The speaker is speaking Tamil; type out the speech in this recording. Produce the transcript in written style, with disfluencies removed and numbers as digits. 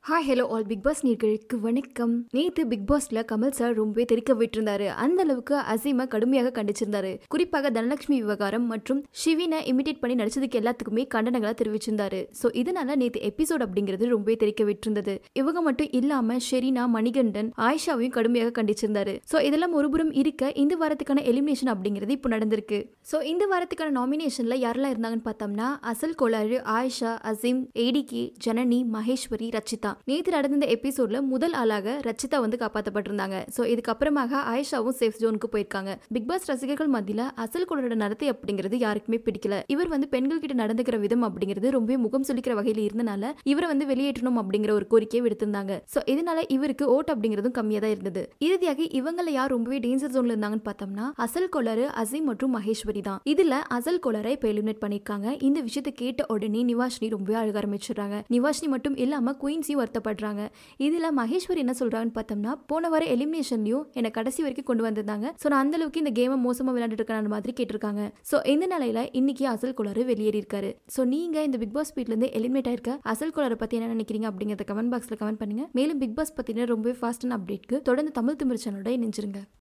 Hi hello all big boss நேயர்களுக்கு வணக்கம். நேத்து பிக் பாஸ்ல கமல் சார் ரொம்பவே தெரிக்க விட்டிருந்தாரு. அந்த அளவுக்கு அசீமை கடுமையாக கண்டிச்சிருந்தாரு. குறிப்பாக தனலட்சுமி விவகாரம் மற்றும் ஷிவினை இமிடேட் பண்ணி நடிச்சதுக்கு எல்லாத்துக்குமே கண்டனங்களா தெரிவிச்சிருந்தாரு. சோ இதனால நேத்து எபிசோட் அப்படிங்கிறது ரொம்பவே தெரிக்க விட்டிருந்தது. இவங்க மட்டும் இல்லாம ஷெரீனா, மணிகண்டன், ஆயிஷாவையும் கடுமையாக கண்டிச்சிருந்தாரு. சோ இதெல்லாம் ஒருபுறம் இருக்க இந்த வாரத்துக்கான எலிமினேஷன் அப்படிங்கிறது இப்போ நடந்திருக்கு. சோ இந்த வாரத்துக்கான நாமினேஷன்ல யாரெல்லாம் இருந்தாங்கன்னு பார்த்தோம்னா அசல் கோளாறு, ஆயிஷா, அசீம், ஏடிகே, ஜனனி, மகேஸ்வரி, ரச்சிதா. நேற்று நடந்த எபிசோட்ல முதல் ஆளாக ரச்சிதா வந்து காப்பாற்றப்பட்டிருந்தாங்க. சோ இதுக்கப்புறமாக ஆயிஷாவும் சேஃப் ஜோனுக்கு போயிருக்காங்க. பிக் பாஸ் ரசிகர்கள் மத்தியில அசல் கோளரோட நடத்தை அப்படிங்கிறது யாருக்குமே பிடிக்கல. இவர் வந்து பெண்கள் கிட்ட நடந்துக்கிற விதம் அப்படிங்கிறது ரொம்ப முகம் சொல்லிக்கிற வகையில் இருந்தனால இவரை வந்து வெளியேற்றணும் அப்படிங்கிற ஒரு கோரிக்கையை விடுத்திருந்தாங்க. சோ இதனால இவருக்கு ஓட் அப்படிங்கிறதும் கம்மியா தான் இருந்தது. இறுதியாக இவங்கள யார் ரொம்பவே டேஞ்சர் ஜோன்ல இருந்தாங்கன்னு பார்த்தோம்னா அசல் கோளறு, அசீம் மற்றும் மகேஸ்வரி தான். இதுல அசல் கோளரை இப்ப எலிமினேட் பண்ணிருக்காங்க. இந்த விஷயத்தை கேட்ட உடனே நிவாஷினி ரொம்பவே அழுக ஆரம்பிச்சிடுறாங்க. நிவாஷினி மட்டும் இல்லாம குயின்ஸையும் வருத்தப்படுறாங்க. இதுல மகேஸ்வரி என்ன சொல்றாங்கன்னு பார்த்தோம்னா போன வார எலிமினேஷன்லயும் என்ன கடைசி வரைக்கும் கொண்டு வந்திருந்தாங்க. சோ நான் அந்த அளவுக்கு இந்த கேமை மோசமா விளையாண்டுட்டு இருக்க மாதிரி கேட்டிருக்காங்க. சோ இந்த நிலையில இன்னைக்கு அசல் கோளாறு வெளியேறி இருக்காரு. சோ நீங்க இந்த பிக் பாஸ் வீட்ல இருந்து எலிமினேட் ஆயிருக்க அசல் கோளாறு பத்தி என்ன நினைக்கிறீங்க அப்படிங்கறத கமெண்ட் பாக்ஸ்ல கமெண்ட் பண்ணுங்க. மேலும் பிக் பாஸ் பத்தின ரொம்ப ஃபாஸ்டான அப்டேட்க்கு தொடர்ந்து தமிழ் திமிர் சேனலோட இணைஞ்சிருங்க.